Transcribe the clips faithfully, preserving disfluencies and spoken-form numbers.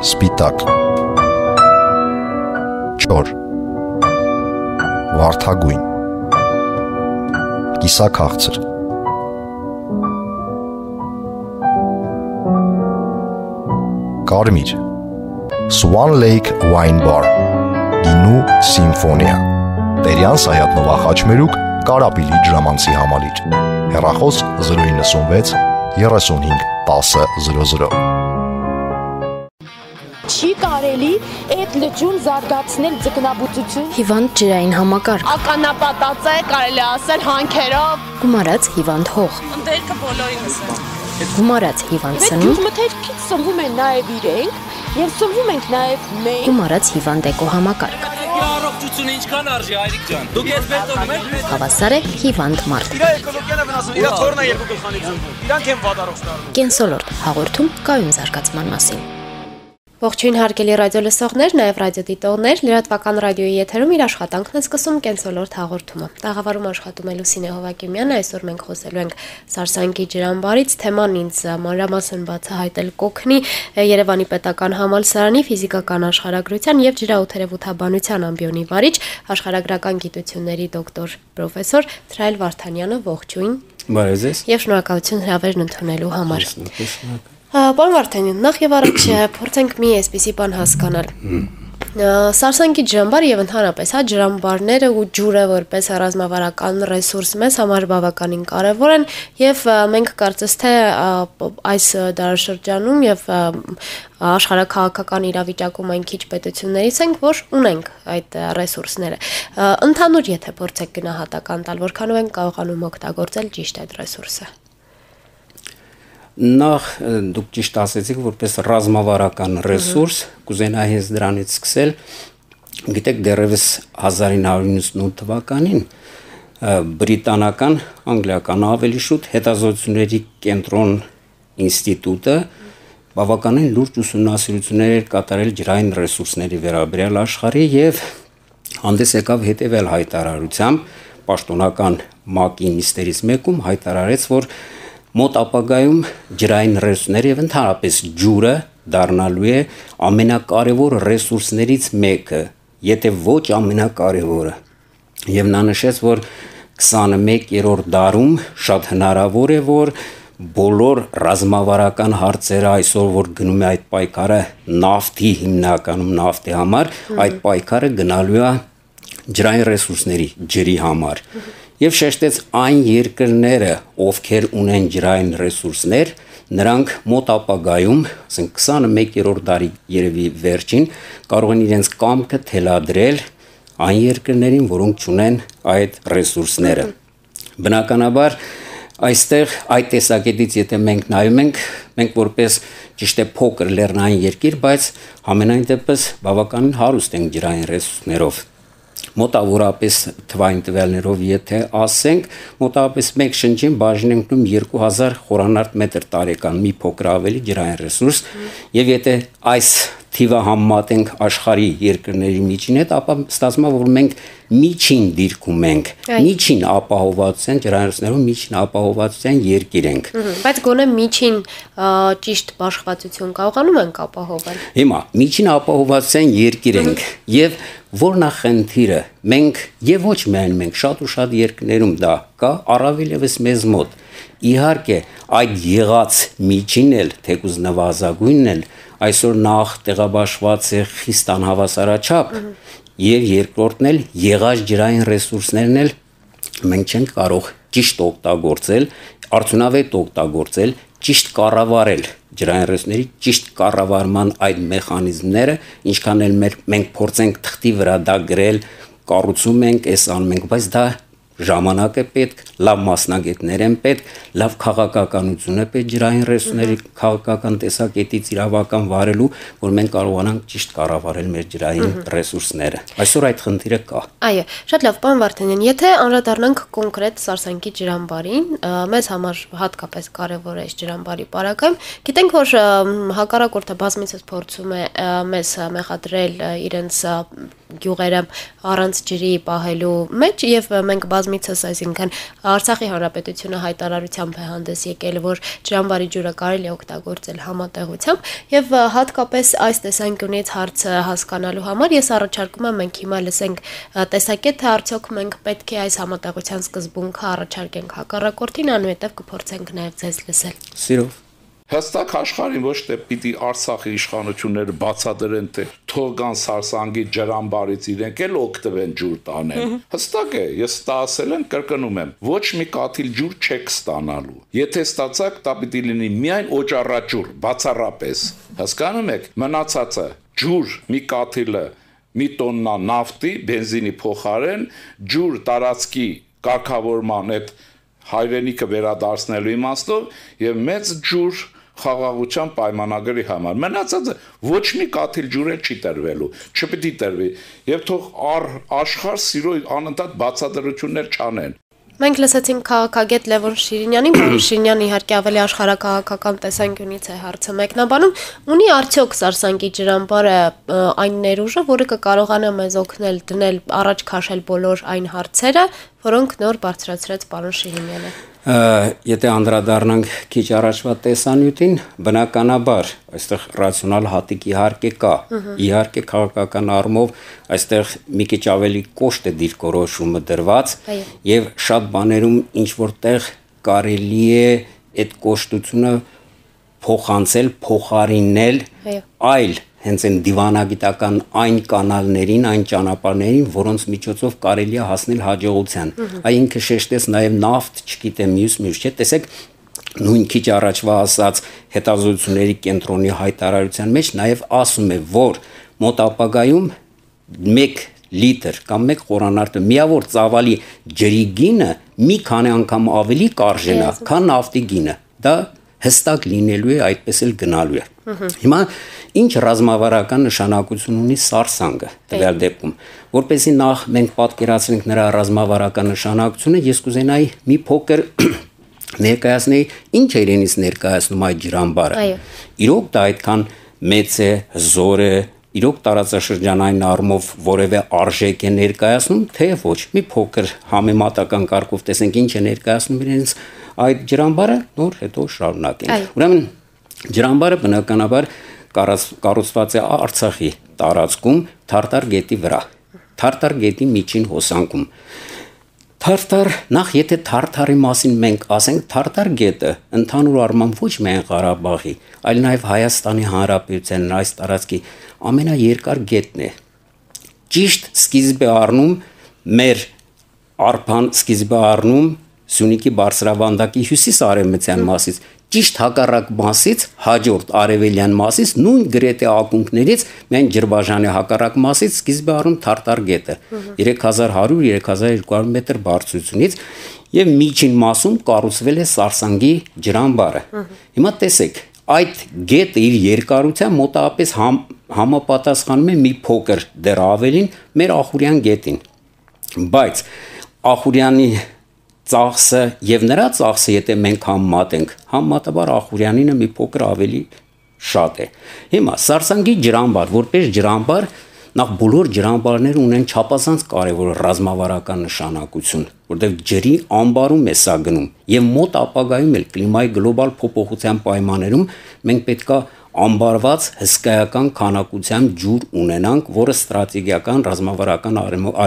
Սպիտակ Չոր Վարդագույն Կիսաքաղցր Կարմիր Swan Lake Wine Bar Գինու Սիմֆոնիա Տերյան Սայատնովա Խաչմերուկ Կարապիլի Ջրամանցի համալիր Հեռախոս զրո իննսունվեց երեսունհինգ տասը զրո զրո Չի կարելի այդ լճուն զարգացնել ձկնաբուծություն Հիվանդ ջրային համակարգ Ականապատած է կարելի ասել հանքերով Գումարած հիվանդ հող Ընդերքը բոլորինս է Գումարած հիվանդ սնունդ Գյուղմթերքից սնվում են նաև իրենք և սնվում ենք նաև մենք Գումարած հիվանդ էկո համակարգ Առողջությունը ինչքան արժի հայրիկ ջան Դուք ես պետք եք Հավասար է հիվանդ մարդ Իրա էկոլոգիան է վնասում Իրա թորն է երկու գլխանից զնվում Իրանք են վատառող ստարվում Կենսոլորտ հաղորդում կայուն զարգացման մասին Ողջույն հարգելի ռադիո լսողներ, նաև ռադիոդիտողներ, լրատվական ռադիոյի եթերում իր աշխատանքն է սկսում կենսոլորտ հաղորդումը։ Տաղավարում աշխատում է Լուսինե Հովակիմյանը, այսօր մենք խոսելու ենք Սարսանկի ջրամբարից, թեման ինձ մանրամասն բացահայտել կօգնի Երևանի պետական համալսարանի ֆիզիկական աշխարհագրության եւ ջրաօդերևութաբանության ամբիոնի վարիչ, աշխարհագրական գիտությունների դոկտոր պրոֆեսոր Թրայլ Վարդանյանը, ողջույն։ Բարև ձեզ։ Եվ շնորհակալություն հրավերն ընդունելու համար։ Պարոն Վարդանյան, նախ եւ առաջ փորձենք մի այսպիսի բան հասկանալ։ Սարսանկի ջրամբարը եւ ընդհանրապես հա ջրամբարները ու ջուրը որպես ռազմավարական ռեսուրս մեզ համար բավականին կարեւոր են եւ մենք կարծես թե այս դարաշրջանում եւ աշխարհակաղակական իրավիճակում այն քիչ պետություններից ենք, որ ունենք այդ ռեսուրսները։ Ընդհանուր եթե փորձեք գնահատական տալ, որքանով են կարողանում օգտագործել ճիշտ այդ ռեսուրսը։ Նախ դուք ճիշտ ասեցիք, որպես ռազմավարական ռեսուրս, կուզենայի հենց դրանից սկսել, գիտեք դեռևս հազար ինը հարյուր նվաթ թվականին բրիտանական, անգլիական ավելի շուտ հետազոտությունների կենտրոն ինստիտուտը բավականին լուրջ ուսումնասիրություններ էր կատարել ջրային ռեսուրսների վերաբերյալ աշխարհի եւ հանդես եկավ հետեւյալ հայտարարությամբ, պաշտոնական ՄԱԿ-ի նիստերից մեկում հայտարարեց, որ Մոտ ապագայում ջրային ռեսուրսները եւ ընդհանրապես ջուրը դառնալու է ամենակարևոր ռեսուրսներից մեկը, եթե ոչ ամենակարևորը։ Եվ նա նշեց, որ քսանմեկերորդ դարում շատ հնարավոր է, որ բոլոր ռազմավարական հարցերը այսօր որ գնում է այդ պայքարը նավթի հիմնականում նավթի համար, այդ պայքարը գնալու է ջրային ռեսուրսների, ջրի համար։ Եվ շեշտեց այն երկրները, ովքեր ունեն ջրային ռեսուրսներ, նրանք մոտ ապագայում, ասենք քսանմեկերորդ դարի երևի վերջին, կարող են իրենց կամքը թելադրել այն երկրներին, որոնք չունեն այդ ռեսուրսները։ Բնականաբար, այստեղ այդ տեսակետից եթե մենք նայում ենք, մենք որպես ճիշտ է փոքր լեռնային երկիր, բայց համենայն դեպս բավականին հարուստ ենք ջրային ռեսուրսներով։ Մոտավորապես թվային տվյալներով եթե ասենք, մոտավորապես մեկ շնչին բաժին ենք նում երկու հազար խորանարդ մետր տարեկան մի փոքր ավելի ջրային ռեսուրս, եւ եթե այս թիվը համեմատենք աշխարհի երկրների միջին հետ, ապա ստացվում է, որ մենք միջին դիրքում ենք, միջին ապահովվածության ջրային ռեսուրսներով միջին ապահովվածության երկիր ենք։ Բայց գոնե միջին ճիշտ բաշխվածություն կարողանում ենք ապահովել։ Հիմա միջին ապահովվածության երկիր ենք եւ որ նախնդիրը մենք եւ ոչ միայն մենք շատ ու շատ երկրներում դա կա, առավել եւս մեզ մոտ։ Իհարկե, այդ եղած միջին էլ, թեկուզ նվազագույնն էլ այսօր նախ տեղաբաշխված է խիստ անհավասարաչափ եւ երկրորդն էլ եղած ջրային ռեսուրսներն էլ մենք չենք կարող ճիշտ օգտագործել, արդյունավետ օգտագործել, ճիշտ կառավարել ջրային ռեսուրսների ճիշտ կառավարման այդ մեխանիզմները, ինչքան էլ մենք փորձենք թղթի վրա դա գրել, կառուցում ենք, էս անում ենք, բայց դա ժամանակ է պետք, լավ մասնագետներ են պետք, լավ քաղաքականություն է պետք ջրային ռեսուրսների քաղաքական տեսակետից իրավական վարելու, որ մենք կարողանանք ճիշտ կառավարել մեր ջրային ռեսուրսները։ Այսօր այդ խնդիրը կա։ Այո, շատ լավ, պարոն Վարդանյան, եթե անդրադառնանք կոնկրետ Սարսանկի ջրամբարին, մեզ համար հատկապես կարևոր է այս ջրամբարի պարագայում, գիտենք, որ հակառակորդը բազմիցս փորձում է մեզ մեղադրել իրենց գյուղերը առանց ջրի պահելու մեջ եւ մենք բաց բազմիցս, այսինքն Արցախի հանրապետությունը հայտարարությամբ է հանդես եկել, որ ջրամբարի ջուրը կարելի է օգտագործել համատեղությամբ եւ հատկապես այս տեսանկյունից հարցը հասկանալու համար ես առաջարկում եմ մենք հիմա լսենք տեսակետ, թե արդյոք մենք պետք է այս համատեղության սկզբունքը առաջարկենք հակառակորդին, անուհետև կփորձենք նաեւ ձեզ լսել։ Սիրով Հստակ աշխարհին ոչ թե պիտի Արցախի իշխանությունները բացատրեն, թե թողան Սարսանգի ջրամբարից իրենք էլ օգտվեն ջուր տանեն։ Հստակ է, ես դա ասել եմ, կրկնում եմ, ոչ մի կաթիլ ջուր չեք ստանալու։ Եթե ստացաք, դա պիտի լինի միայն օճառաջուր, բացառապես։ Հասկանում եք, մնացածը ջուր մի կաթիլը մի տոննա նավթի, բենզինի փոխարեն ջուր տարածքի կարգավորման այդ հայրենիքը վերադարձնելու իմաստով եւ մեծ ջուր խաղաղության պայմանագրի համար մնացածը ոչ մի կաթիլ ջուր էլ չի տրվելու, չպիտի տրվի եւ թող աշխարհ սիրո անընդհատ բացատրություններ չանեն։ Մենք լսեցինք քաղաքագետ Լևոն Շիրինյանին, որը Շիրինյանը իհարկե ավելի աշխարհակահաղական տեսանկյունից է հարցը մեկնաբանում, ունի արդյոք Սարսանգի ջրամբարը այն ներուժը, որը կկարողանա մեզ օգնել դնել առաջ քաշել բոլոր այն հարցերը, որոնք նոր բարձրացրեց պարոն Շիրինյանը։ Եթե անդրադառնանք քիչ առաջվա տեսանյութին, բնականաբար այստեղ ռացիոնալ հատիկ իհարկե կա, իհարկե քաղաքական առումով այստեղ մի քիչ ավելի կոշտ է դիրքորոշումը դրված եւ շատ բաներում ինչ որտեղ կարելի է այդ կոշտությունը փոխանցել, փոխարինել այլ հենց այն դիվանագիտական այն կանալներին, այն ճանապարհներին, որոնց միջոցով կարելի է հասնել հաջողության։ Այ ինքը շեշտեց նաև նավթ, չգիտեմ, մյուս մյուս, չէ՞, տեսեք, նույն քիչ առաջվա ասած հետազոտությունների կենտրոնի հայտարարության մեջ նաև ասում է, որ մոտ ապագայում մեկ լիտր կամ մեկ խորանարդ միավոր ծավալի ջրի գինը մի քանի անգամ ավելի կարժենա, քան նավթի գինը։ Դա հստակ լինելու է, այդպես էլ գնալու է։ Հիմա ինչ ռազմավարական նշանակություն ունի Սարսանգը տվյալ դեպքում, որպեսզի նախ մենք պատկերացնենք նրա ռազմավարական նշանակությունը, ես կուզենայի մի փոքր ներկայացնել ինչ է իրենից ներկայացնում այդ ջրամբարը։ Իրոք դա այդքան մեծ է, հզոր է, իրոք տարածաշրջանային առումով որևէ արժեք է ներկայացնում, թե ոչ։ Մի փոքր համեմատական կարգով տեսենք ինչ է ներկայացնում իրենից այդ ջրամբարը, նոր հետո շարունակենք։ Ուրեմն ջրամբարը բնականաբար կառուցված է Արցախի տարածքում Թարտար գետի վրա, Թարտար գետի միջին հոսանքում։ Թարտար, նախ եթե Թարտարի մասին մենք ասենք, Թարտար գետը ընդհանուր առմամբ ոչ միայն Ղարաբաղի, այլ նաև Հայաստանի Հանրապետության այս տարածքի ամենաերկար գետն է։ Ճիշտ սկիզբ է առնում մեր արփան սկիզբ է առնում Սյունիքի բարձրավանդակի հյուսիս-արևմտյան մասից, ճիշտ հակառակ մասից, հաջորդ արևելյան մասից, նույն գրեթե ակունքներից, միայն Ջրբաժանի հակառակ մասից սկիզբ է առնում Թարտար գետը, երեք հազար հարյուր - երեք հազար երկու հարյուր մետր բարձրությունից, եւ միջին մասում կառուցվել է Սարսանգի ջրամբարը։ Հիմա տեսեք, այդ գետը իր երկարությամբ մոտավորապես համ, համապատասխանում է մի փոքր դեռ ավելին մեր Ախուրյան գետին։ Բայց Ախուրյանի ծախսը եւ նրա ծախսը, եթե մենք համեմատենք, համեմատաբար Ախուրյանինը մի փոքր ավելի շատ է։ Հիմա Սարսանգի ջրամբար, որպես ջրամբար, նախ բոլոր ջրամբարները ունեն չափազանց կարևոր ռազմավարական նշանակություն, որտեղ ջրի ամբարում է սա գնում եւ մոտ ապագայում էլ կլիմայի գլոբալ փոփոխության պայմաններում մենք պետքա ամբարված հսկայական քանակությամբ ջուր ունենանք, որը ստրատեգիական ռազմավարական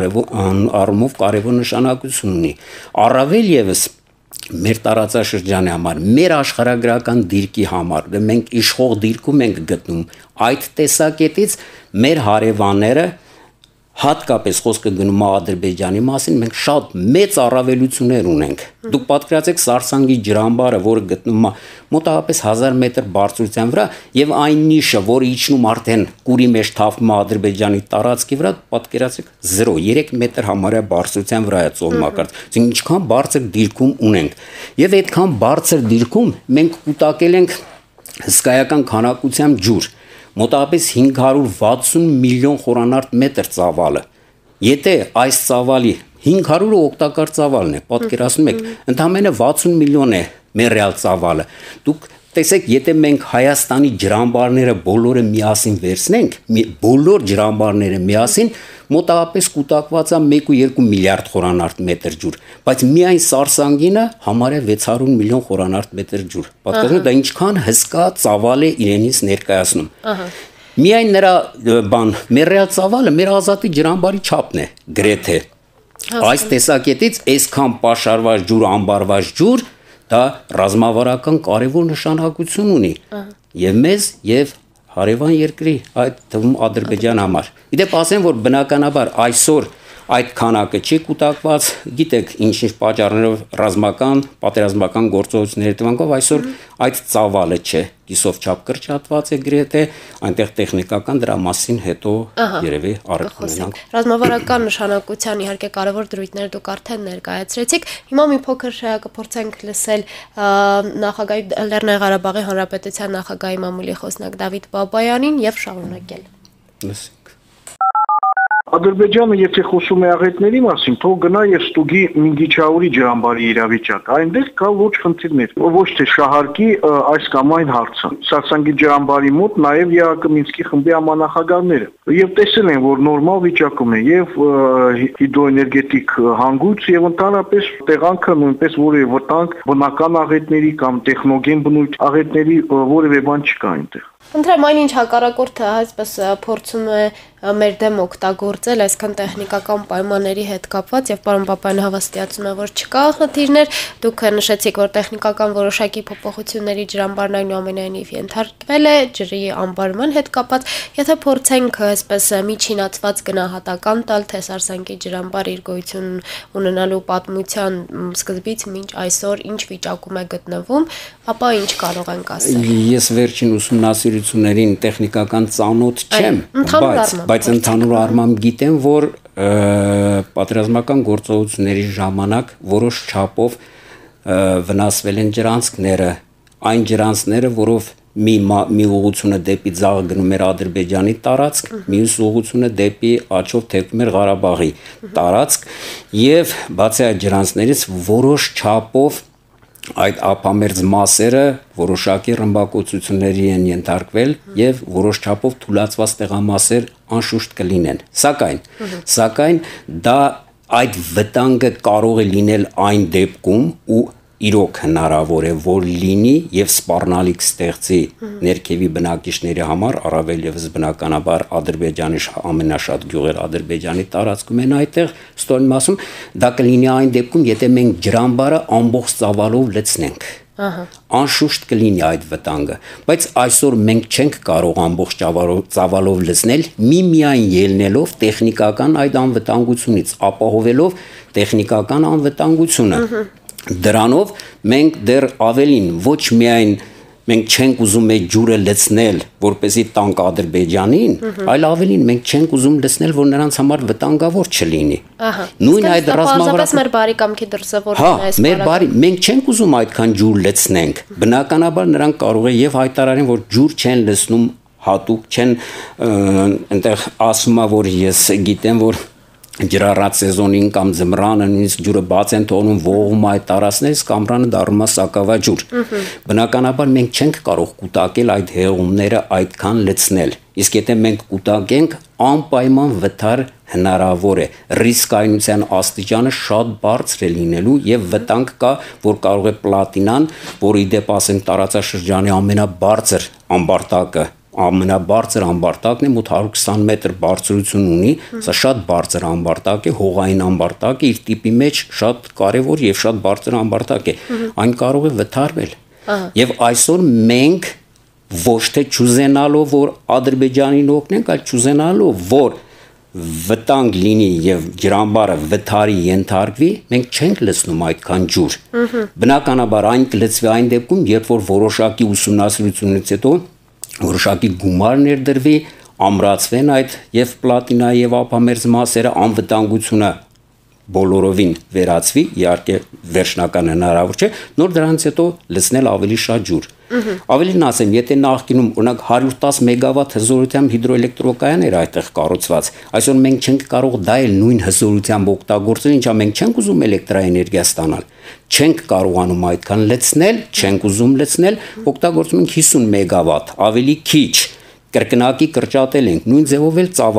առումով կարևոր նշանակություն ունի։ Առավել եւս մեր տարածաշրջանի համար, մեր աշխարհագրական դիրքի համար, դե մենք իշխող դիրքում ենք գտնում, այդ տեսակետից մեր հարևանները, հատկապես խոսքը գնում է Ադրբեջանի մասին, մենք շատ մեծ առավելություններ ունենք։ Դուք պատկերացեք Սարսանգի ջրամբարը, որը գտնում է մոտավորապես հազար մետր բարձրության վրա, եւ այն նիշը, որը իջնում արդեն կուրի մեջ թափվում է Ադրբեջանի տարածքի վրա, պատկերացեք զրո, երեք մետր համարյա բարձրության վրա է ծովմակարդ։ Այսինքն ինչքան բարձր դիրքում ունենք։ Եվ այդքան բարձր դիրքում մենք կուտակել ենք հսկայական քանակությամբ ջուր։ Մոտավորապես հինգ հարյուր վաթսուն միլիոն խորանարդ մետր ծավալը։ Եթե այս ծավալի հինգ հարյուրը օգտակար ծավալն է, պատկերացնում եք, ընդամենը վաթսուն միլիոն է մեր ռեալ ծավալը։ Դուք տեսեք, եթե մենք Հայաստանի ջրամբարները բոլորը միասին վերցնենք, բոլոր ջրամբարները միասին, մոտավորապես կուտակված է մեկ ու երկու միլիարդ խորանարդ մետր ջուր, բայց միայն Սարսանգինը համարյա վեց հարյուր միլիոն խորանարդ մետր ջուր։ Պատկերացրու դա ինչքան հսկա ծավալ է իրենից ներկայացնում։ Միայն նրա բան մեռյալ ծավալը մեր ազատի ջրամբարի չափն է գրեթե։ Այս տեսակետից այսքան պաշարված ջուր, ամբարված ջուր դա ռազմավարական կարևոր նշանակություն ունի եւ մեզ եւ հարևան երկրի, այդ թվում Ադրբեջան համար։ Իդեպ ասեմ, որ բնականաբար այսօր այդ քանակը չի կուտակված, գիտեք, ինչ-ինչ պատճառներով ռազմական, պատերազմական գործողությունների հետևանքով այսօր այդ ծավալը չէ, կիսով չափ կրճատված է գրեթե, այնտեղ տեխնիկական դրա մասին հետո երևի առիթ կունենանք։ Ռազմավարական նշանակության իհարկե կարևոր դրույթներ դուք արդեն ներկայացրեցիք։ Հիմա մի փոքր կփորձենք լսել նախագահի Լեռնային Ղարաբաղի Հանրապետության նախագահի մամուլի խոսնակ Դավիթ Բաբայանին եւ շարունակել։ Լսենք։ Ադրբեջանը եթե խոսում է աղետների մասին, թող գնա եւ ստուգի Մինգիչաուրի ջրամբարի իրավիճակը։ Այնտեղ կա լուրջ խնդիրներ, ոչ թե շահարկի այս կամ այն հարցը։ Սարսանգի ջրամբարի մոտ նաեւ ԵԱԿ Մինսկի խմբի համանախագահները եւ տեսել են, որ նորմալ վիճակում է եւ հիդրոէներգետիկ հանգույց եւ ընդհանրապես տեղանքը նույնպես որևէ վտանգ բնական աղետների կամ տեխնոգեն բնույթ աղետների որևէ բան չկա այնտեղ։ Ընտրեմ այնինչ հակառակորդը այսպես փորձում է մեր դեմ օգտագործել այսքան տեխնիկական պայմանների հետ կապված եւ պարոն Բաբայանը հավաստիացնում է, որ չկա խնդիրներ, դուք նշեցիք, որ տեխնիկական որոշակի փոփոխությունների ջրամբարն այնուամենայնիվ ենթարկվել է ջրի ամբարման հետ կապված, եթե փորձենք այսպես միջինացված գնահատական տալ, թե Սարսանգի ջրամբարը իր գոյություն ունենալու պատմության սկզբից մինչ այսօր ինչ վիճակում է գտնվում, ապա ինչ կարող ենք ասել։ Ես վերջին ուսումնասիրություններին տեխնիկական ծանոթ չեմ, բայց բայց ընդհանուր առմամբ գիտեմ, որ պատերազմական գործողությունների ժամանակ որոշ չափով վնասվել են ջրանցքները, այն ջրանցքները, որով մի մի ուղղությունը դեպի ձախ գնում էր Ադրբեջանի տարածք, մյուս ուղղությունը դեպի աչով թեքում էր Ղարաբաղի տարածք, եւ բացի այդ ջրանցքներից որոշ չափով այդ ափամերձ մասերը որոշակի ռմբակոծությունների են ենթարկվել եւ որոշ չափով թուլացված տեղամասեր անշուշտ կլինեն։ Սակայն, սակայն դա այդ վտանգը կարող է լինել այն դեպքում ու իրոք հնարավոր է որ լինի եւ սպառնալիք ստեղծի ներքևի բնակիչների համար, առավել եւս բնականաբար Ադրբեջանի ամենաշատ գյուղեր Ադրբեջանի տարածքում են այդտեղ, ստորին մասում, դա կլինի այն դեպքում, եթե մենք ջրամբարը ամբողջ ծավալով լցնենք։ Անշուշտ կլինի այդ վտանգը, բայց այսօր մենք չենք կարող ամբողջ ծավալով լցնել, միմիայն ելնելով տեխնիկական այդ անվտանգությունից, ապահովելով տեխնիկական անվտանգությունը։ Դրանով մենք դեռ ավելին ոչ միայն մենք չենք ուզում այդ ջուրը լցնել, որպեսզի տանք Ադրբեջանին, այլ ավելին մենք չենք ուզում լցնել, որ նրանց համար վտանգավոր չլինի։ Նույն այդ ռազմավարական մեր բարի կամքի դրսևորումն է այս մեր բարի մենք չենք ուզում այդքան ջուր լցնենք։ Բնականաբար նրանք կարող է եւ հայտարարեն, որ ջուր չեն լցնում հատուկ, չեն այնտեղ ասում, որ ես գիտեմ, որ ջրառած սեզոնին կամ ձմռանը նույնիսկ ջուրը բաց են թողնում ողում այդ տարածքներից կամրանը դառնում է սակավաջուր։ Բնականաբար մենք չենք կարող կուտակել այդ հեղումները այդքան լցնել։ Իսկ եթե մենք կուտակենք, անպայման վթար հնարավոր է։ Ռիսկայնության աստիճանը շատ բարձր է լինելու եւ վտանգ կա, որ կարող է պլատինան, որի դեպ ասենք տարածաշրջանի ամենաբարձր ամբարտակը ամենաբարձր ամբարտակն է, մոտ հարյուր քսան մետր բարձրություն ունի, սա շատ բարձր ամբարտակ է, հողային ամբարտակ է, իր տիպի մեջ շատ կարևոր եւ շատ բարձր ամբարտակ է, այն կարող է վթարվել։ Եվ այսօր մենք ոչ թե չուզենալով, որ Ադրբեջանին օգնենք, այլ չուզենալով, որ վտանգ լինի եւ ջրամբարը վթարի ենթարկվի, մենք չենք լցնում այդքան ջուր։ Բնականաբար այն կլցվի այն դեպքում, երբ որ որոշակի ուսումնասիրությունից հետո որոշակի գումար ներդրվի, ամրացվեն այդ եւ պլատինա եւ ափամերձ մասերը, անվտանգությունը բոլորովին վերացվի, իհարկե վերջնական հնարավոր չէ, նոր դրանից հետո լցնել ավելի շատ ջուր։ Ավելին ասեմ, եթե նախկինում օրինակ հարյուր տասը մեգավատ հզորությամբ հիդրոէլեկտրոկայան էր այդտեղ կառուցված, այսօր մենք չենք կարող դա էլ նույն հզորությամբ օգտագործել, ինչա մենք չենք ուզում էլեկտրաէներգիա ստանալ, չենք կարողանում այդքան լցնել, չենք ուզում լցնել, օգտագործում ենք հիսուն մեգավատ, ավելի քիչ, կրկնակի կրճատել ենք, նույն ձևով էլ ծավալը։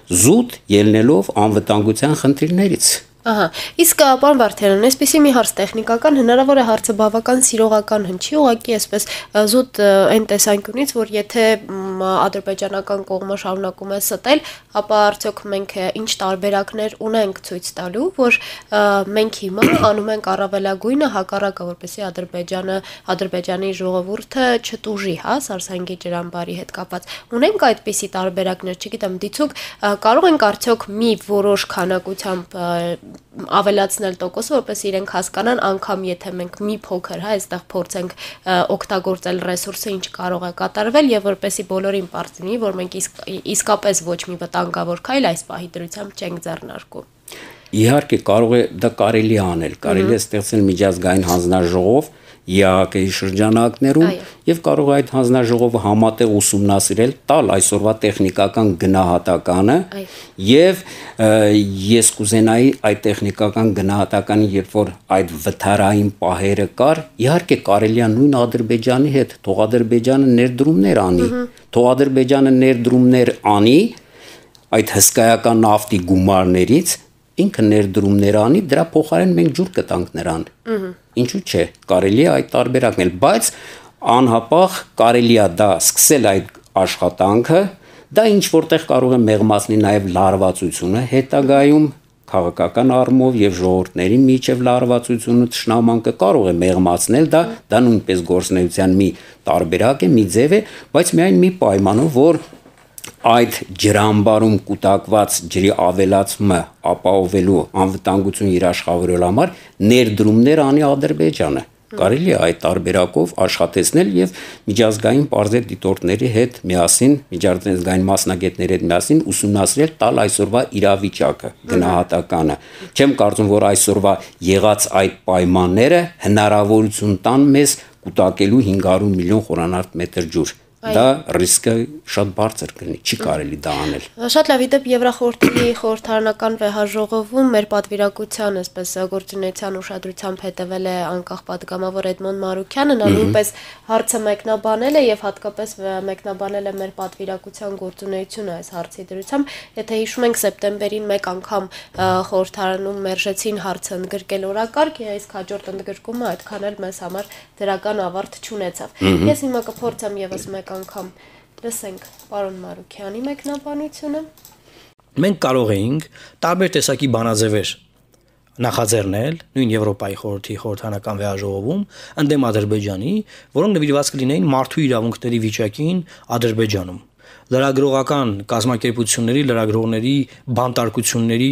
զուտ ելնելով անվտանգության խնդիրներից։ Ահա, իսկ պարոն Վարդանյան, այսպեսի մի հարց տեխնիկական, հնարավոր է հարցը բավական սիրողական հնչի, ուղղակի այսպես զուտ այն տեսանկյունից, որ եթե ադրբեջանական կողմը շարունակում է ստել, ապա արդյոք մենք ինչ տարբերակներ ունենք ցույց տալու, որ մենք հիմա անում ենք առավելագույնը հակառակը, որպեսզի Ադրբեջանը, Ադրբեջանի ժողովուրդը չտուժի, հա, Սարսանգի ջրամբարի հետ կապված։ Ունենք այդպիսի տարբերակներ, չգիտեմ, դիցուք կարող ենք արդյոք մի որոշ քանակությամբ ավելացնել տոկոսը, որպես իրենք հասկանան, անգամ եթե մենք մի փոքր, հա, այստեղ փորձենք օգտագործել ռեսուրսը, ինչ կարող է կատարվել եւ որպեսի բոլորին պարզ լինի, որ մենք իսկ, իսկապես ոչ մի վտանգավոր քայլ այս պահի դրությամբ չենք ձեռնարկում։ Իհարկե կարող է դա կարելի անել, կարելի է ստեղծել միջազգային հանձնաժողով ԵԱՀԿ-ի շրջանակներում եւ կարող է այդ հանձնաժողովը համատեղ ուսումնասիրել, տալ այսօրվա տեխնիկական գնահատականը եւ ես կուզենայի այդ տեխնիկական գնահատականի, երբ որ այդ վթարային պահերը կար, իհարկե կարելի է նույն Ադրբեջանի հետ, թող Ադրբեջանը ներդրումներ անի, թող Ադրբեջանը ներդրումներ անի այդ հսկայական նավթի գումարներից ինքը ներդրումներ անի, դրա փոխարեն մենք ջուր կտանք նրան։ Ինչու՞ չէ, կարելի է այդ տարբերակնել, բայց անհապաղ կարելի է դա սկսել այդ աշխատանքը, դա ինչ որտեղ կարող է մեղմացնել նաև լարվածությունը հետագայում քաղաքական առումով եւ ժողովուրդների միջև լարվածությունը ճշնամանկը կարող է մեղմացնել դա, դա նույնպես գործնեության մի տարբերակ է, մի ձև է, բայց միայն մի պայմանով, որ այդ ջրամբարում կուտակված ջրի ավելացումը ապահովելու անվտանգություն երաշխավորելու համար ներդրումներ անի Ադրբեջանը։ Կարելի է այդ տարբերակով աշխատեցնել եւ միջազգային պարզեր դիտորդների հետ միասին, միջազգային մասնագետների հետ միասին ուսումնասիրել տալ այսօրվա իրավիճակը, գնահատականը։ Չեմ կարծում, որ այսօրվա եղած այդ պայմանները հնարավորություն տան մեզ կուտակելու հինգ հարյուր միլիոն խորանարդ մետր ջուր։ Դա ռիսկը շատ բարձր կլինի, չի կարելի դա անել։ Շատ լավ, իդեպ Եվրախորհրդի խորհրդարանական վեհաժողովում մեր պատվիրակության, այսպես գործունեության ուշադրությամբ հետևել է անկախ պատգամավոր Էդմոն Մարուքյանը, նա նույնպես հարցը մեկնաբանել է եւ հատկապես մեկնաբանել է մեր պատվիրակության գործունեությունը այս հարցի դրությամբ։ Եթե հիշում ենք, սեպտեմբերին մեկ անգամ խորհրդարանում մերժեցին հարցը ընդգրկել օրակարգ, իսկ հաջորդ ընդգրկումը այդքան էլ մեզ համար դրական ավարտ չունեցավ։ Ես հիմա կփորձեմ եւս մեկ անգամ լսենք պարոն Մարուքյանի մեկնաբանությունը։ Մենք կարող էինք տարբեր տեսակի բանաձևեր նախաձեռնել նույն Եվրոպայի խորհրդի խորհրդարանական վեհաժողովում ընդդեմ Ադրբեջանի, որոնք նվիրված կլինեին մարդու իրավունքների վիճակին Ադրբեջանում, լրագրողական կազմակերպությունների, լրագրողների բանտարկությունների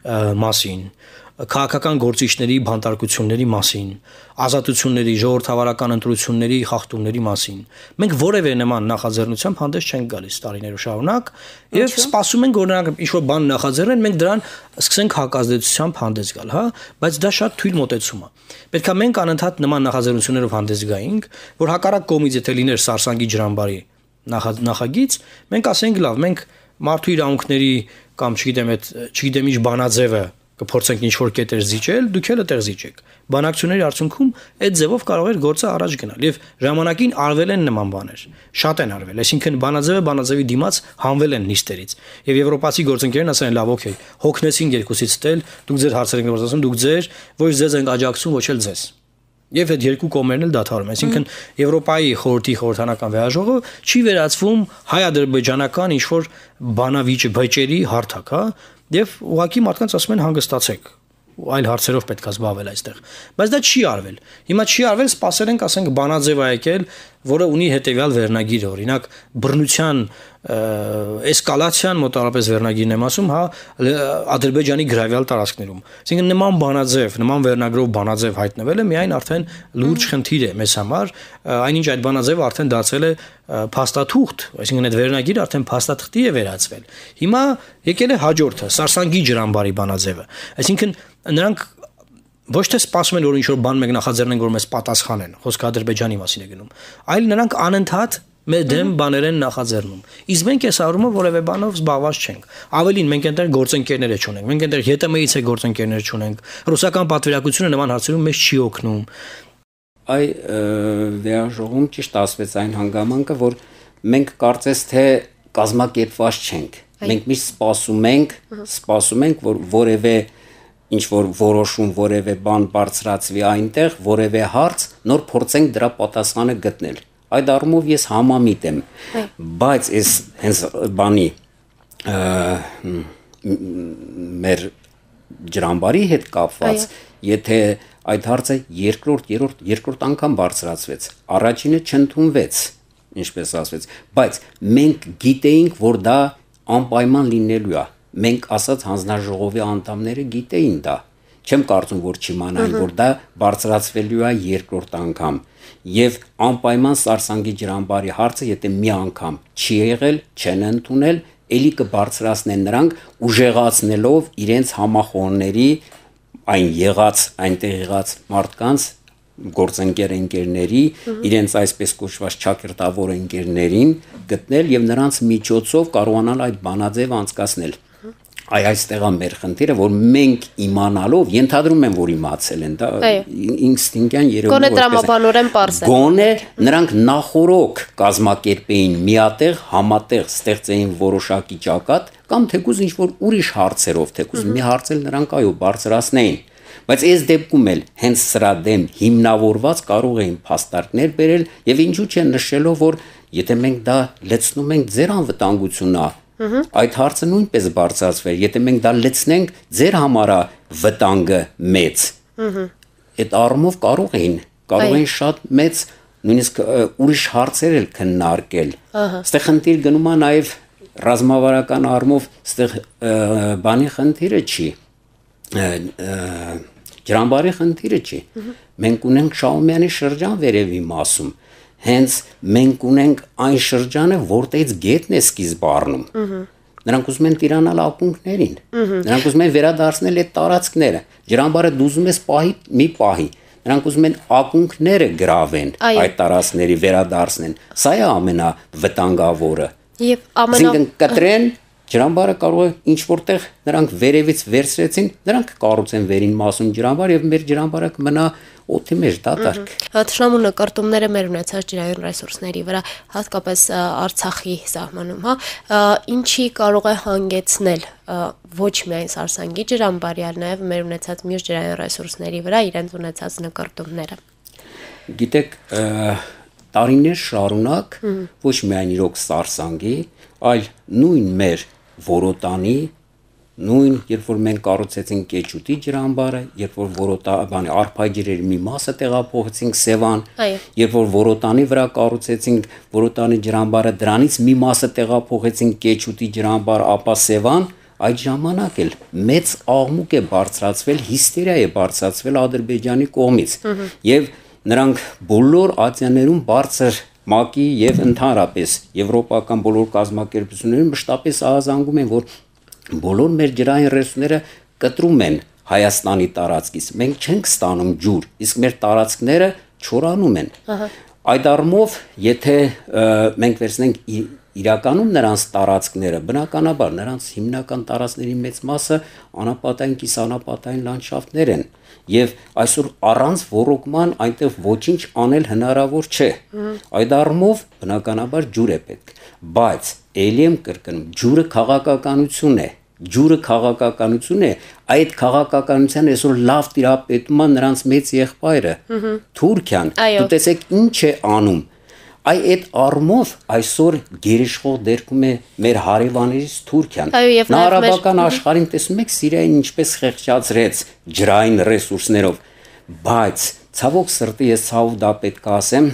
մասին, քաղաքական գործիչների բանտարկությունների մասին, ազատությունների, ժողովրդավարական ընտրությունների խախտումների մասին։ Մենք որևէ նման նախաձեռնությամբ հանդես չենք գալիս տարիներով շարունակ եւ սպասում ենք, որ նրանք ինչ-որ բան նախաձեռնեն, մենք դրան սկսենք հակազդեցությամբ հանդես գալ, հա, բայց դա շատ թույլ մոտեցում է։ Պետք է մենք անընդհատ նման նախաձեռնություններով հանդես գայինք, որ հակառակ կողմից եթե լիներ Սարսանգի ջրամբարի նախագիծ, մենք ասենք լավ, մենք մարդու իրավունքների կամ չգիտեմ, այդ չգիտեմ ինչ բանաձևը կփորձենք ինչ-որ կետեր զիջել, դուք էլ այդտեղ զիջեք։ Բանակցությունների արդյունքում այդ ձևով կարող էր գործը առաջ գնալ եւ ժամանակին արվել են նման բաներ։ Շատ են արվել, այսինքն բանաձևը բանաձևի դիմաց հանվել են նիստերից։ Եվ եվրոպացի գործընկերներն ասել են լավ, օքեյ, հոգնեցին երկուսից տել, դուք ձեր հարցերը եք ասում, դուք ձեր ոչ ձեզ ենք աջակցում, ոչ էլ ձեզ։ Եվ այդ երկու կողմերն էլ դադարում, այսինքն Եվրոպայի խորհրդի խորհրդարանական վեհաժողովը չի վերածվում հայ-ադրբեջանական ինչ-որ բանավիճ բեճերի հարթակ, հա, եւ ուղղակի մարդկանց ասում են հանգստացեք, այլ հարցերով պետք է զբաղվել այստեղ։ Բայց դա չի արվել։ Հիմա չի արվել, սпасել ենք, ասենք բանաձև է եկել, որը ունի հետեւյալ վերնագիր, օրինակ բռնության էսկալացիան մոտավորապես վերնագիրն եմ ասում, հա, Ադրբեջանի գրավյալ տարածքներում։ Այսինքն նման բանաձև, նման վերնագրով բանաձև հայտնվելը միայն արդեն լուրջ խնդիր է մեզ համար, այնինչ այդ բանաձևը արդեն դարձել է փաստաթուղթ, այսինքն այդ վերնագիրը արդեն փաստաթղթի է վերածվել։ Հիմա եկել է հաջորդը, Սարսանգի ջրամբարի բանաձևը։ Այսինքն նրանք ոչ թե սպասում են, որ ինչ-որ բան մեկ նախաձեռնեն, որ մեզ պատասխանեն, խոսքը Ադրբեջանի մասին է գնում, այլ նրանք անընդհատ մեր դեմ բաներ են նախաձեռնում։ Իսկ մենք այս առումով որևէ բանով զբաղված չենք։ Ավելին, մենք այնտեղ գործընկերներ չունենք, մենք այնտեղ ԵՏՄ-ից է գործընկերներ չունենք։ Ռուսական պատվիրակությունը նման հարցերում մեզ չի օգնում։ Այ վեհաժողովում ճիշտ ասվեց այն հանգամանքը, որ մենք կարծես թե կազմակերպված չենք։ Մենք միշտ սպասում ենք, սպասում ենք, որ որևէ ինչ որ որոշում, որևէ բան բարձրացվի այնտեղ, որևէ հարց, նոր փորձենք դրա պատասխանը գտնել։ Այդ առումով ես համամիտ եմ, բայց այս հենց բանի մեր ջրամբարի հետ կապված, եթե այդ հարցը երկրորդ, երրորդ, երկրորդ անգամ բարձրացվեց, առաջինը չընդունվեց, ինչպես ասվեց, բայց մենք գիտեինք, որ դա անպայման լինելու է։ Մենք ասած հանձնաժողովի անդամները գիտեին դա։ Չեմ կարծում, որ չիմանային, որ դա բարձրացվելու է երկրորդ անգամ։ Եվ անպայման Սարսանգի ջրամբարի հարցը, եթե մի անգամ չի եղել, չեն ընդունել, ելի կբարձրացնեն նրանք ուժեղացնելով իրենց համախոհների այն եղած, այնտեղ եղած մարդկանց գործընկեր ընկերների, իրենց այսպես կոչված ճակերտավոր ընկերներին գտնել եւ նրանց միջոցով կարողանալ այդ բանաձև անցկացնել։ Այ այստեղ է մեր խնդիրը, որ մենք իմանալով, ենթադրում եմ, որ իմացել են, դա ինստինկտյան երևում է տրամաբանորեն պարզ է։ Գոնե նրանք նախորոք կազմակերպեին միատեղ, համատեղ ստեղծեին որոշակի ճակատ կամ թեկուզ ինչ-որ ուրիշ հարցերով, թեկուզ մի հարցել նրանք այո բարձրացնեին։ Բայց այս դեպքում էլ հենց սրա դեմ հիմնավորված կարող էին փաստարկներ բերել եւ ինչու՞ չէ նշելով, որ եթե մենք դա լցնում ենք ձեր անվտանգությունն է, այդ հարցը նույնպես բարձրացվեր, եթե մենք դա լցնենք, ձեր համար է վտանգը մեծ։ Այդ առումով կարող էին, կարող էին շատ մեծ նույնիսկ ուրիշ հարցեր էլ քննարկել։ Այստեղ խնդիր գնում է նաեւ ռազմավարական առումով, այստեղ բանի խնդիրը չի։ Ջրամբարի խնդիրը չի։ Մենք ունենք Շահումյանի շրջան վերևի մասում։ Հենց մենք ունենք այն շրջանը, որտեղից գետն է սկիզբ առնում։ Նրանք ուզում են տիրանալ ակունքներին։ Նրանք ուզում են վերադարձնել այդ տարածքները։ Ջրամբարը դուզում է պահի մի պահի։ Նրանք ուզում են ակունքները գրավեն, այդ տարածքների վերադարձնեն։ Սա է ամենավտանգավորը։ Եվ ամենա կտրեն ջրամբարը կարող է ինչ որտեղ նրանք վերևից վերցրեցին, նրանք կառուցեն վերին մասում ջրամբար եւ մեր ջրամբարը կմնա օդի մեջ դատարկ։ Թշնամու նկարտումները մեր ունեցած ջրային ռեսուրսների վրա, հատկապես Արցախի սահմանում, հա, ինչի կարող է հանգեցնել ոչ միայն Սարսանգի ջրամբարի, այլ նաեւ մեր ունեցած մյուս ջրային ռեսուրսների վրա իրենց ունեցած նկարտումները։ Գիտեք, տարիներ շարունակ ոչ միայն իրոք Սարսանգի, այլ նույն մեր Որոտանի, նույն երբ որ մենք կառուցեցինք Կեչուտի ջրամբարը, երբ որ Որոտա, բանի արփաջրերի մի մասը տեղափոխեցինք Սևան, երբ որ Որոտանի վրա կառուցեցինք Որոտանի ջրամբարը, դրանից մի մասը տեղափոխեցինք Կեչուտի ջրամբար, ապա Սևան, այդ ժամանակ էլ մեծ աղմուկ է բարձրացվել, հիստերիա է բարձրացվել Ադրբեջանի կողմից, եւ նրանք բոլոր Ասիաներում բարձր ՄԱԿ-ի եւ ընդհանրապես եվրոպական բոլոր կազմակերպություններում մշտապես ահազանգում են, որ բոլոր մեր ջրային ռեսուրսները կտրում են Հայաստանի տարածքից։ Մենք չենք ստանում ջուր, իսկ մեր տարածքները չորանում են։ Այդ առումով, եթե մենք վերցնենք իրականում նրանց տարածքները, բնականաբար նրանց հիմնական տարածքների մեծ մասը անապատային, կիսանապատային լանդշաֆտներ են, եւ այսօր առանց ոռոգման այնտեղ ոչինչ անել հնարավոր չէ։ Այդ առումով բնականաբար ջուր է պետք, բայց ելի եմ կրկնում, ջուրը քաղաքականություն է, ջուրը քաղաքականություն է, այդ քաղաքականության այսօր լավ տիրապետում է նրանց մեծ եղբայրը, Թուրքիան։ Դու տեսեք ինչ է անում։ Այ այդ առումով այսօր գերիշխող դերքում է մեր հարևաններից Թուրքիան։ Նա արաբական աշխարհին տեսնում եք Սիրիային ինչպես խեղճացրեց ջրային ռեսուրսներով, բայց ցավոք սրտի ես ցավ դա պետք է ասեմ,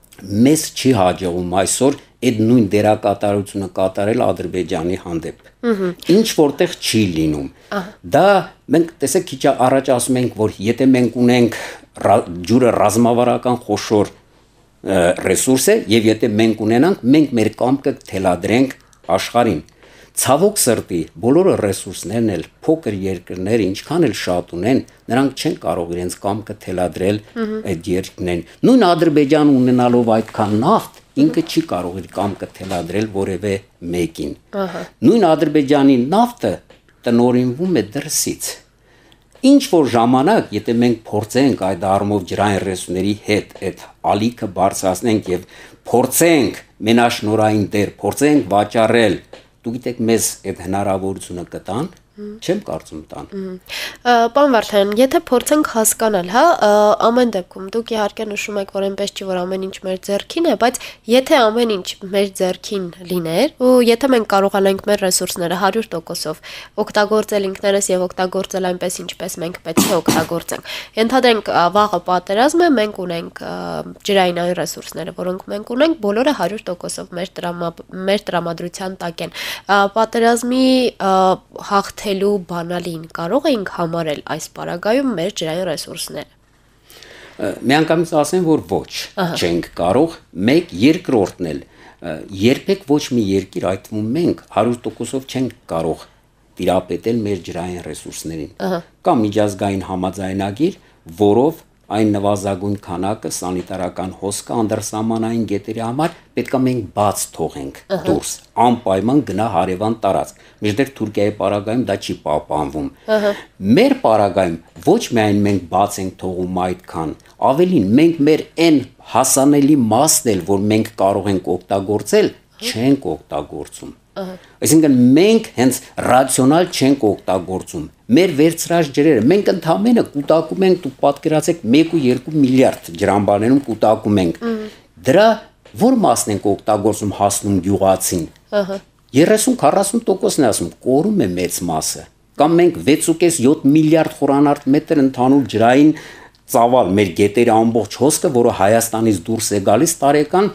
մեզ չի հաջողում այսօր այդ նույն դերակատարությունը կատարել Ադրբեջանի հանդեպ։ Ինչ որտեղ չի լինում։ Դա մենք տեսեք քիչ առաջ ասում ենք, որ եթե մենք ունենք ջուրը ռազմավարական խոշոր ռեսուրս է եւ եթե մենք ունենանք, մենք մեր կամքը թելադրենք աշխարհին։ Ցավոք սրտի, բոլոր ռեսուրսներն էլ փոքր երկրներ ինչքան էլ շատ ունեն, նրանք չեն կարող իրենց կամքը թելադրել այդ երկրներին։ Նույն Ադրբեջանը ունենալով այդքան նավթ, ինքը չի կարող իր կամքը թելադրել որևէ մեկին։ Նույն Ադրբեջանի նավթը տնօրինվում է դրսից։ Ինչ որ ժամանակ, եթե մենք փորձենք այդ առումով ջրային ռեսուրսների հետ այդ ալիքը բարձրացնենք եւ փորձենք մենաշնորային դեր, փորձենք վաճառել դու գիտեք մեզ այդ հնարավորությունը կտան, չեմ կարծում տան։ Պարոն Վարդանյան, եթե փորձենք հասկանալ, հա, ամեն դեպքում դուք իհարկե նշում եք, որ այնպես չի, որ ամեն ինչ մեր ձեռքին է, բայց եթե ամեն ինչ մեր ձեռքին լիներ, ու եթե մենք կարողանանք մեր ռեսուրսները հարյուր տոկոսով օգտագործել ինքներս եւ օգտագործել այնպես, ինչպես մենք պետք է օգտագործենք, ենթադրենք վաղը պատերազմ է, մենք ունենք ջրային այն ռեսուրսները, որոնք մենք ունենք, բոլորը հարյուր տոկոսով մեր մեր տրամադրության տակ են։ Պատերազմի հաղթ Հելու բանալին կարող էինք համարել այս պարագայում մեր ջրային ռեսուրսները։ Միանգամից ասեմ, որ ոչ, չենք կարող, մեկ երկրորդն էլ երբեք ոչ մի երկիր, այդ թվում մենք հարյուր տոկոսով չենք կարող տիրապետել մեր ջրային ռեսուրսներին։ Կա միջազգային համաձայնագիր, որով այն նվազագույն քանակը սանիտարական հոսքը անդրսահմանային գետերի համար պետք է մենք բաց թողենք դուրս, անպայման գնա հարևան տարածք։ Մինչդեռ Թուրքիայի պարագայում դա չի պահպանվում։ Մեր պարագայում ոչ միայն մենք բաց ենք թողում այդքան, ավելին մենք մեր այն հասանելի մասն էլ, որ մենք կարող ենք օգտագործել, չենք օգտագործում։ Այսինքն մենք հենց ռացիոնալ չենք օգտագործում։ Մեր վերցրած ջրերը մենք ընդամենը կուտակում ենք, դուք պատկերացեք մեկ ու երկու միլիարդ ջրամբարներում կուտակում ենք։ Դրա որ մասն ենք օգտագործում հասնում գյուղացին։ երեսուն քառասուն տոկոսն է ասում, կորում է մեծ մասը։ Կամ մենք վեց ու կես յոթ միլիարդ խորանարդ մետր ընդհանուր ջրային ծավալ մեր գետերի ամբողջ հոսքը, որը Հայաստանից դուրս է գալիս տարեկան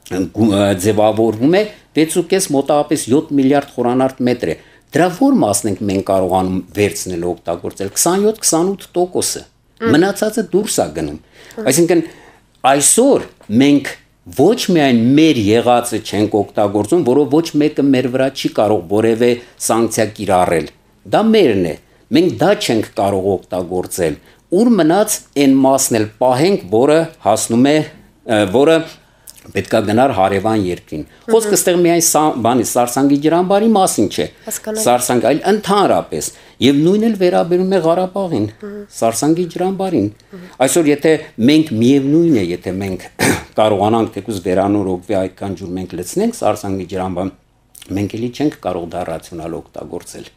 ձևավորվում է վեց ու կես մոտավորապես յոթ միլիարդ խորանարդ մետր է։ Դրա որ մասն ենք մենք կարողանում վերցնել օգտագործել քսանյոթ քսանութ տոկոսը։ Մնացածը դուրս է գնում։ Այսինքն այսօր մենք ոչ միայն մեր եղածը չենք օգտագործում, որով ոչ մեկը մեր վրա չի կարող որևէ սանկցիա կիրառել։ Դա մերն է։ Մենք դա չենք կարող օգտագործել։ Ուր մնաց այն մասն էլ պահենք, որը հասնում է, որը պետք է գնար հարևան երկրին։ Խոսքը այստեղ միայն բանի Սարսանգի ջրամբարի մասին չէ։ Սարսանգ, այլ ընդհանրապես եւ նույնն էլ վերաբերում է Ղարաբաղին, Սարսանգի ջրամբարին։ Այսօր եթե մենք միևնույն է, եթե մենք կարողանանք թեկուզ վերանորոգվի այդքան ջուր մենք լցնենք Սարսանգի ջրամբարը, մենք էլի չենք կարող դա ռացիոնալ օգտագործել։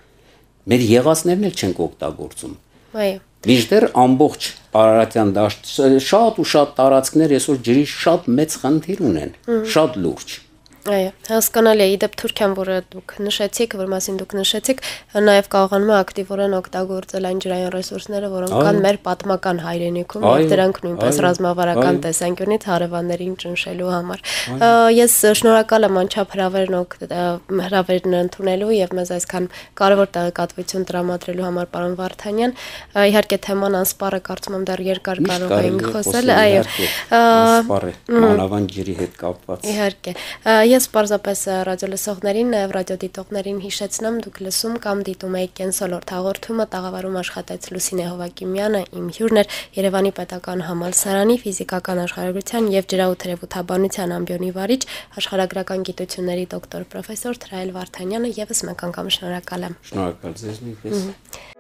Մեր եղածներն էլ չենք օգտագործում։ Այո։ Մինչդեռ ամբողջ Արարատյան դաշտ շատ ու շատ տարածքներ այսօր ջրի շատ մեծ խնդիր ունեն, շատ լուրջ։ Այո, հասկանալի է, իդեպ Թուրքիան, որը դուք նշեցիք, որ մասին դուք նշեցիք, նաև կարողանում է ակտիվորեն օգտագործել այն ջրային ռեսուրսները, որոնք կան մեր պատմական հայրենիքում, եւ դրանք նույնպես ռազմավարական տեսանկյունից հարևաններին ճնշելու համար։ Ես շնորհակալ եմ անչափ հրավերն հրավերն ընդունելու եւ մեզ այսքան կարևոր տեղեկատվություն տրամադրելու համար, պարոն Վարդանյան։ Իհարկե թեման անսպառը կարծում եմ դեռ երկար կարող ենք խոսել, այո։ Անսպառ է, մանավանդ ջրի հետ կապված։ Իհարկե։ Ես պարզապես ռադիոլսողներին, նաև ռադիոդիտողներին հիշեցնեմ, դուք լսում կամ դիտում եք Կենսոլորտ հաղորդումը, տաղավարում աշխատեց Լուսինե Հովակիմյանը, իմ հյուրն էր Երևանի պետական համալսարանի ֆիզիկական աշխարհագրության եւ ջրաութերևութաբանության ամբիոնի վարիչ, աշխարհագրական գիտությունների դոկտոր պրոֆեսոր Թրայել Վարդանյանը, եւս մեկ անգամ շնորհակալ եմ։ Շնորհակալ ձեզ նույնպես։